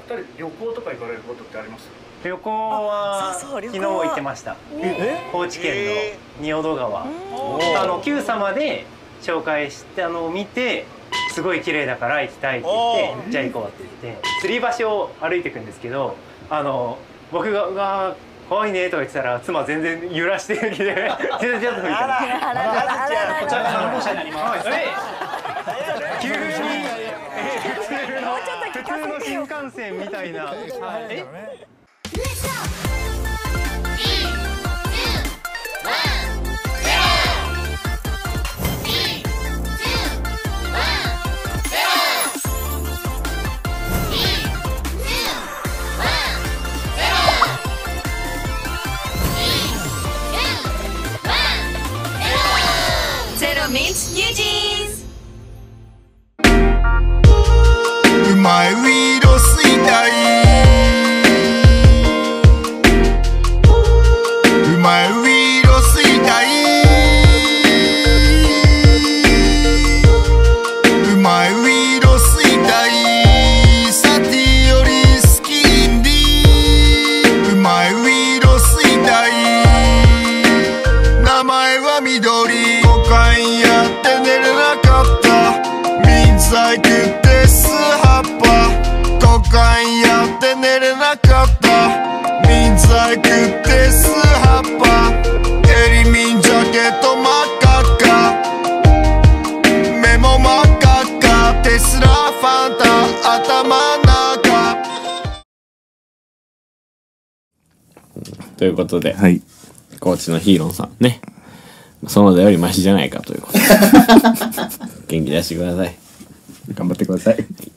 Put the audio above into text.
二人旅行とか行かれることってあります？ 旅行は昨日行ってました。高知県の仁淀川。Q 様で紹介して見て、すごい綺麗だから行きたいって言って、じゃあ行こうって言って吊り橋を歩いていくんですけど、僕が「うわー怖いね」とか言ってたら妻全然揺らしてきて全然ちょっと吹いてます。こちらが3号車になります。急に普通の新幹線みたいな。 Meets New Jeans。 うまいウイロスいたい、うまいウイロスいたい、うまいウイロスいたい、サティより好きインディー、うまいウイロスいたい、名前は緑、5回やって寝れなかった、民剤食ってスハッパ、5回やって寝れなかった、民剤食ってスハッパ、エリミンジャケット真っ赤っか、目も真っ赤っか、テスラファンタ頭中。 ということで、 はい、 高知のヒーロンさんね、その他よりマシじゃないかということで元気出してください。 頑張ってください。